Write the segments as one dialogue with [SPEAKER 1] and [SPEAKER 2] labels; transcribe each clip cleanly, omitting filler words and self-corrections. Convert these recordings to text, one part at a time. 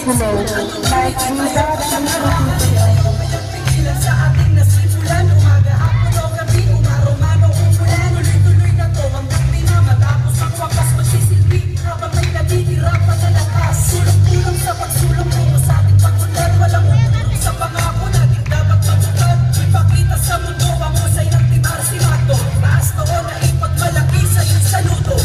[SPEAKER 1] below. Like we got
[SPEAKER 2] Pigilan sa ating nasimulan, umaga, hapon o gabi, umaruman o umulan. Tuloy-tuloy na to hanggang di na matapos ang wakas magsisilbi habang may natitira pa na lakas. Sulong-tulong sa pagsulong mo sa ating pagtulad, walang umulong sa pangako natin dapat matutad. Ipakita sa mundo ang husay ng Team Arsimato. Taas noon na ipagmalaki sa iyong saludo.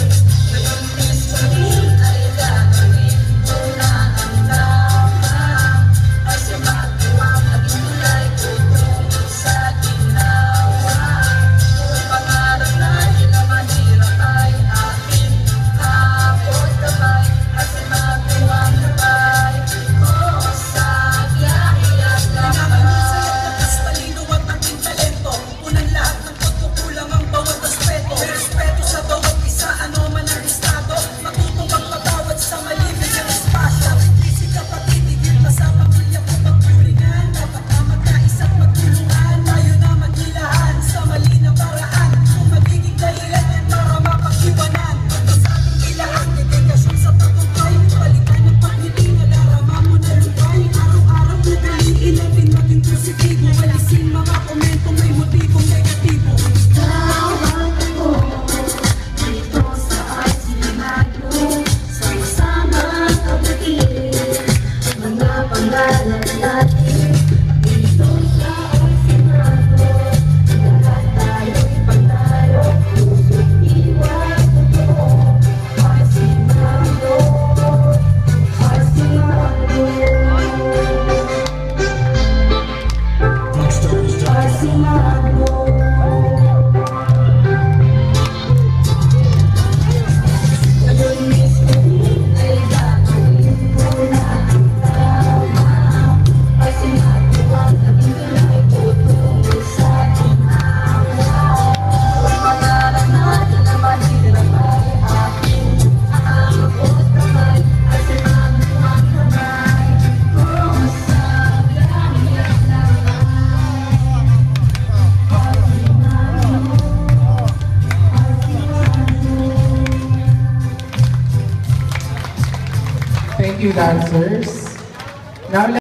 [SPEAKER 1] Thank you, dancers. Now